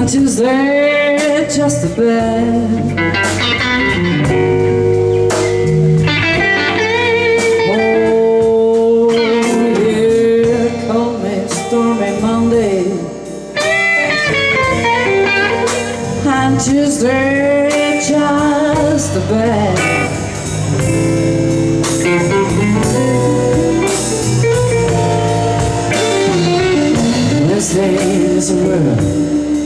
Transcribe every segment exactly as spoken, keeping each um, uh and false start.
On Tuesday, just a bed. Oh, yeah, call me stormy Monday. On Tuesday, just a bed. Wednesday is a world.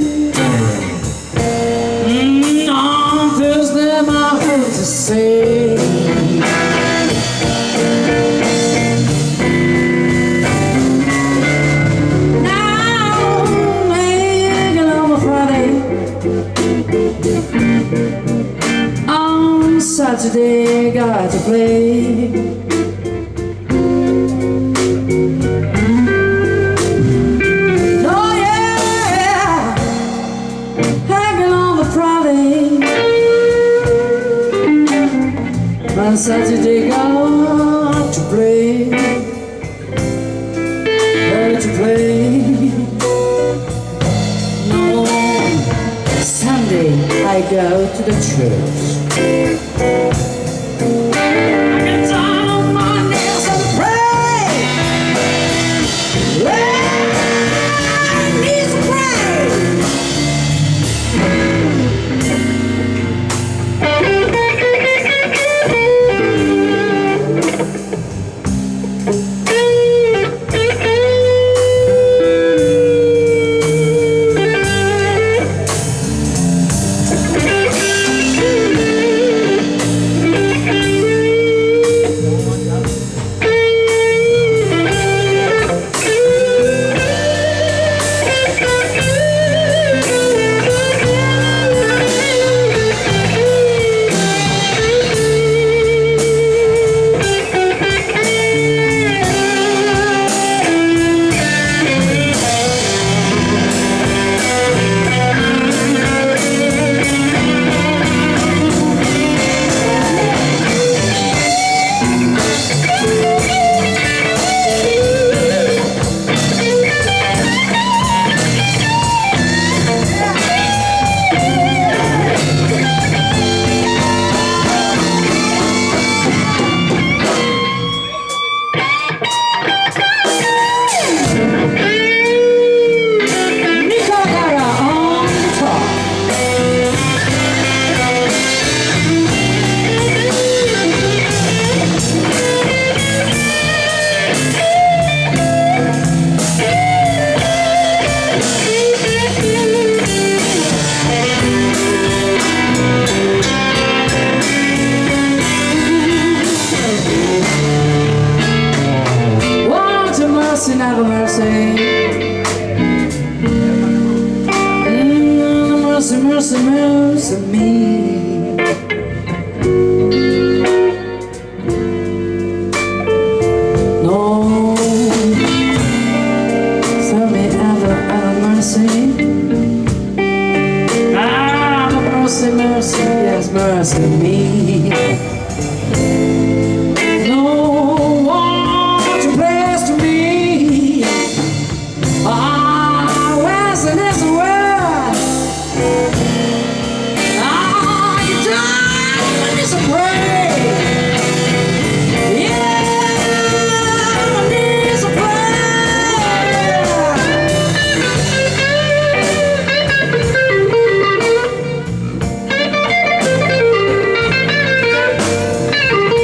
To say now, hanging on a Friday, on Saturday got to play. Oh yeah, hanging on the Friday. On Saturday got to play, got to play. No, Sunday I go to the church. I get down on my knees and pray. I need to pray. Have a mercy, mm, mercy, mercy, mercy me. No, tell me ever, ever mercy. Ah, mercy, mercy, yes, mercy me. No one to place to me. Ah, where's in this world? Ah, you die when it's a prayer. Yeah, when it's a prayer.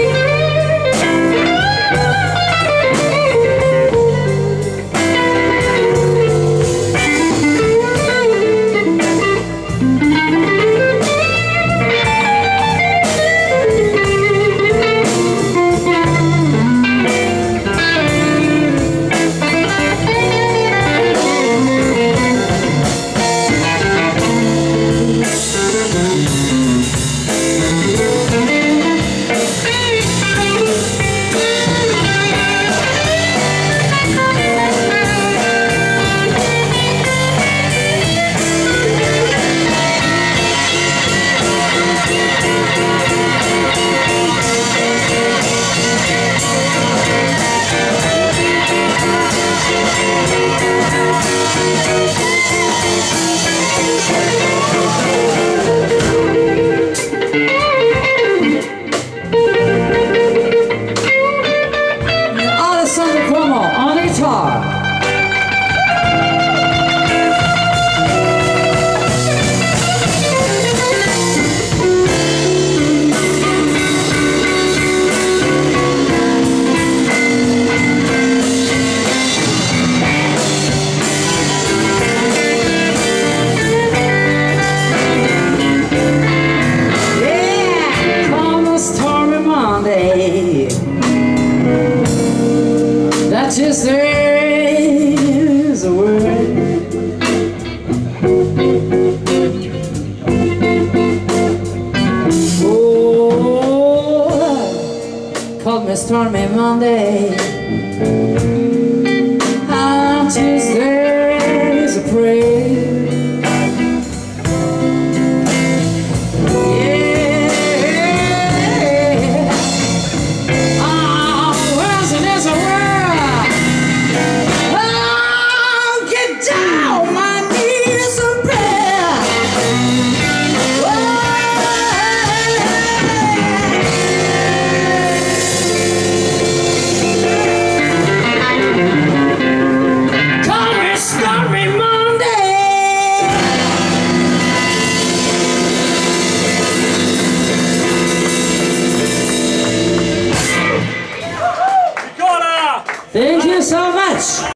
stormy Monday.